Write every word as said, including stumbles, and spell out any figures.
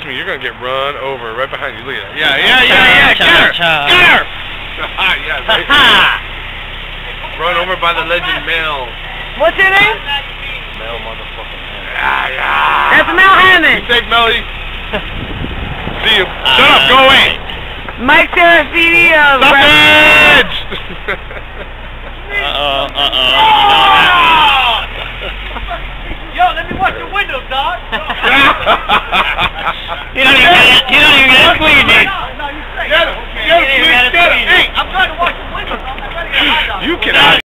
me, you're gonna get run over right behind you. Look at that. Yeah, yeah, yeah, yeah. Get her! Get her! Yeah, right. Run over by the legend Mel. What's your name? Mel motherfucking Hammond. Yeah, yeah. That's Mel Hammond. You take Melly. See you. Shut up. Go away. Mike Serafini of... Stoppage! Uh-oh, uh-oh. Yo, let me watch your windows, dog.